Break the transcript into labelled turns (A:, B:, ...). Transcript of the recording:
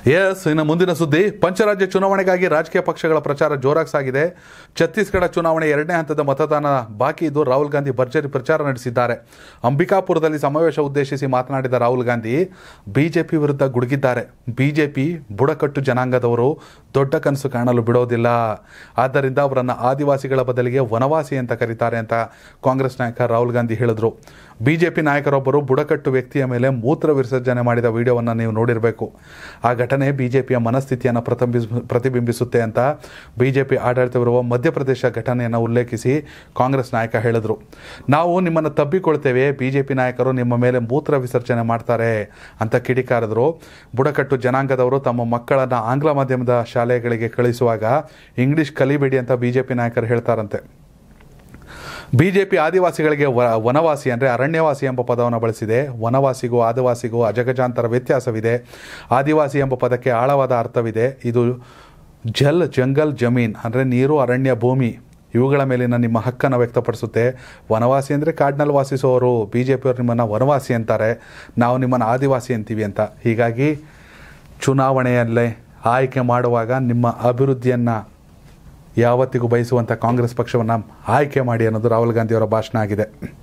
A: ಇನ್ನು ಮುಂದಿನ ಸುದ್ದಿ. ಪಂಚರಾಜ್ಯ ಚುನಾವಣೆಗಾಗಿ ರಾಜಕೀಯ ಪಕ್ಷಗಳ ಪ್ರಚಾರ ಜೋರಾಗಿ ಸಾಗಿದೆ. ಛತ್ತೀಸ್ಗಢ ಚುನಾವಣೆ 2ನೇ ಹಂತದ ಮತದಾನ ಬಾಕಿ ಇದ್ದು ರಾಹುಲ್ ಗಾಂಧಿ ಭರ್ಜರಿ ಪ್ರಚಾರ ನಡೆಸಿದ್ದಾರೆ. ಅಂಬಿಕಾಪುರದಲ್ಲಿ ಸಮಾವೇಶ ಉದ್ದೇಶಿಸಿ ಮಾತನಾಡಿದ ರಾಹುಲ್ ಗಾಂಧಿ ಬಿಜೆಪಿ ವಿರುದ್ಧ ಗುಡುಗಿದ್ದಾರೆ. ಬಿಜೆಪಿ ಬುಡಕಟ್ಟು ಜನಾಂಗದವರು ದೊಡ್ಡ ಕನಸು ಕಾಣಲು ಬಿಡೋದಿಲ್ಲ, ಆದ್ದರಿಂದ ಅವರನ್ನು ಆದಿವಾಸಿಗಳ ಬದಲಿಗೆ ವನವಾಸಿ ಅಂತ ಕರೀತಾರೆ ಅಂತ ಕಾಂಗ್ರೆಸ್ ನಾಯಕ ರಾಹುಲ್ ಗಾಂಧಿ ಹೇಳಿದರು. ಬಿಜೆಪಿ ನಾಯಕರೊಬ್ಬರು ಬುಡಕಟ್ಟು ವ್ಯಕ್ತಿಯ ಮೇಲೆ ಮೂತ್ರ ವಿಸರ್ಜನೆ ಮಾಡಿದ ವಿಡಿಯೋವನ್ನು ನೀವು ನೋಡಿರಬೇಕು. ಆ ಘಟನೆ ಬಿಜೆಪಿಯ ಮನಸ್ಥಿತಿಯನ್ನು ಪ್ರತಿಬಿಂಬಿಸುತ್ತೆ ಅಂತ ಬಿಜೆಪಿ ಆಡಳಿತವಿರುವ ಮಧ್ಯಪ್ರದೇಶ ಘಟನೆಯನ್ನು ಉಲ್ಲೇಖಿಸಿ ಕಾಂಗ್ರೆಸ್ ನಾಯಕ ಹೇಳಿದರು. ನಾವು ನಿಮ್ಮನ್ನು ತಬ್ಬಿಕೊಳ್ತೇವೆ, ಬಿಜೆಪಿ ನಾಯಕರು ನಿಮ್ಮ ಮೇಲೆ ಮೂತ್ರ ವಿಸರ್ಜನೆ ಮಾಡ್ತಾರೆ ಅಂತ ಕಿಡಿಕಾರಿದರು. ಬುಡಕಟ್ಟು ಜನಾಂಗದವರು ತಮ್ಮ ಮಕ್ಕಳನ್ನು ಆಂಗ್ಲ ಮಾಧ್ಯಮದ ಶಾಲೆಗಳಿಗೆ ಕಳಿಸುವಾಗ ಇಂಗ್ಲಿಷ್ ಕಲಿಬೇಡಿ ಅಂತ ಬಿಜೆಪಿ ನಾಯಕರು ಹೇಳ್ತಾರಂತೆ. ಬಿಜೆಪಿ ಆದಿವಾಸಿಗಳಿಗೆ ವನವಾಸಿ ಅಂದರೆ ಅರಣ್ಯವಾಸಿ ಎಂಬ ಪದವನ್ನು ಬಳಸಿದೆ. ವನವಾಸಿಗೂ ಆದಿವಾಸಿಗೂ ಅಜಗಜಾಂತರ ವ್ಯತ್ಯಾಸವಿದೆ. ಆದಿವಾಸಿ ಎಂಬ ಪದಕ್ಕೆ ಆಳವಾದ ಅರ್ಥವಿದೆ. ಇದು ಜಂಗಲ್ ಜಮೀನ್ ಅಂದರೆ ನೀರು, ಅರಣ್ಯ, ಭೂಮಿ ಇವುಗಳ ಮೇಲಿನ ನಿಮ್ಮ ಹಕ್ಕನ್ನು ವ್ಯಕ್ತಪಡಿಸುತ್ತೆ. ವನವಾಸಿ ಅಂದರೆ ಕಾಡಿನಲ್ಲಿ ವಾಸಿಸುವವರು. ಬಿಜೆಪಿಯವರು ನಿಮ್ಮನ್ನು ವನವಾಸಿ ಅಂತಾರೆ, ನಾವು ನಿಮ್ಮನ್ನು ಆದಿವಾಸಿ ಅಂತೀವಿ ಅಂತ. ಹೀಗಾಗಿ ಚುನಾವಣೆಯಲ್ಲೇ ಆಯ್ಕೆ ಮಾಡುವಾಗ ನಿಮ್ಮ ಅಭಿವೃದ್ಧಿಯನ್ನು ಯಾವತ್ತಿಗೂ ಬಯಸುವಂಥ ಕಾಂಗ್ರೆಸ್ ಪಕ್ಷವನ್ನು ಆಯ್ಕೆ ಮಾಡಿ ಅನ್ನೋದು ರಾಹುಲ್ ಗಾಂಧಿಯವರ ಭಾಷಣ ಆಗಿದೆ.